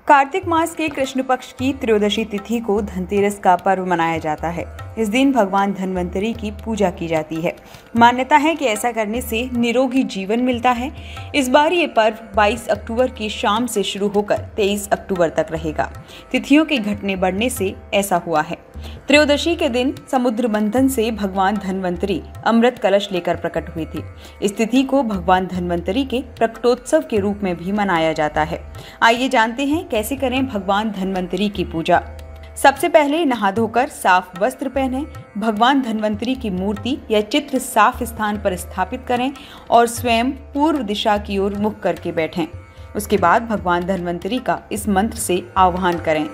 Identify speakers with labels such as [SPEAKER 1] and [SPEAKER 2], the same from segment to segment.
[SPEAKER 1] कार्तिक मास के कृष्ण पक्ष की त्रयोदशी तिथि को धनतेरस का पर्व मनाया जाता है। इस दिन भगवान धन्वंतरी की पूजा की जाती है। मान्यता है कि ऐसा करने से निरोगी जीवन मिलता है। इस बार ये पर्व 22 अक्टूबर की शाम से शुरू होकर 23 अक्टूबर तक रहेगा। तिथियों के घटने बढ़ने से ऐसा हुआ है। त्रयोदशी के दिन समुद्र मंथन से भगवान धन्वंतरी अमृत कलश लेकर प्रकट हुए थे। इस तिथि को भगवान धन्वंतरी के प्रकटोत्सव के रूप में भी मनाया जाता है। आइए जानते हैं कैसे करें भगवान धन्वंतरी की पूजा। सबसे पहले नहा धोकर साफ वस्त्र पहनें, भगवान धन्वंतरी की मूर्ति या चित्र साफ स्थान पर स्थापित करें और स्वयं पूर्व दिशा की ओर मुख करके बैठें। उसके बाद भगवान धन्वंतरी का इस मंत्र से आह्वान करें।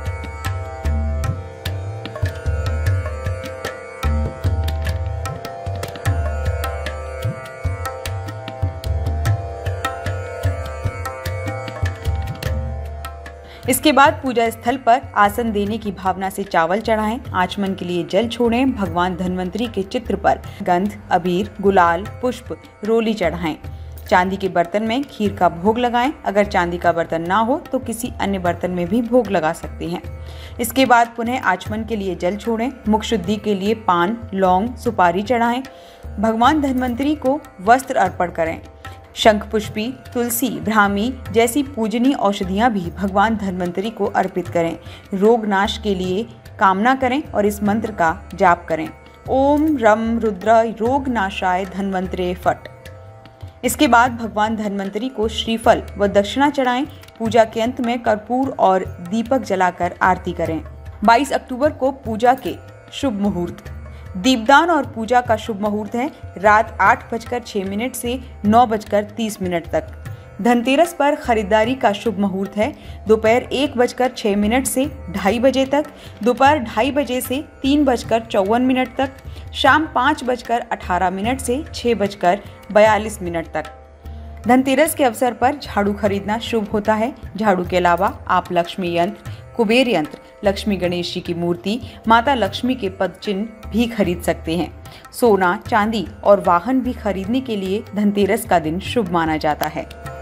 [SPEAKER 1] इसके बाद पूजा स्थल पर आसन देने की भावना से चावल चढ़ाएं, आचमन के लिए जल छोड़ें, भगवान धन्वंतरी के चित्र पर गंध, अबीर, गुलाल, पुष्प, रोली चढ़ाएं। चांदी के बर्तन में खीर का भोग लगाएं। अगर चांदी का बर्तन ना हो तो किसी अन्य बर्तन में भी भोग लगा सकते हैं। इसके बाद पुनः आचमन के लिए जल छोड़ें, मुख शुद्धि के लिए पान, लौंग, सुपारी चढ़ाएं। भगवान धन्वंतरी को वस्त्र अर्पण करें। शंख पुष्पी, तुलसी, ब्राह्मी जैसी पूजनीय औषधियां भी भगवान धन्वंतरी को अर्पित करें। रोग नाश के लिए कामना करें और इस मंत्र का जाप करें। ओम रम रुद्र रोग नाशाय धन्वंतरे फट। इसके बाद भगवान धन्वंतरी को श्रीफल व दक्षिणा चढ़ाएं। पूजा के अंत में कर्पूर और दीपक जलाकर आरती करें। 22 अक्टूबर को पूजा के शुभ मुहूर्त। दीपदान और पूजा का शुभ मुहूर्त है रात 8:06 से 9:30 तक। धनतेरस पर खरीदारी का शुभ मुहूर्त है दोपहर 1:06 से 2:30 बजे तक, दोपहर 2:30 बजे से 3:54 तक, शाम 5:18 से 6:42 तक। धनतेरस के अवसर पर झाड़ू खरीदना शुभ होता है। झाड़ू के अलावा आप लक्ष्मी यंत्र, कुबेर यंत्र, लक्ष्मी गणेश जी की मूर्ति, माता लक्ष्मी के पद चिन्ह भी खरीद सकते हैं। सोना, चांदी और वाहन भी खरीदने के लिए धनतेरस का दिन शुभ माना जाता है।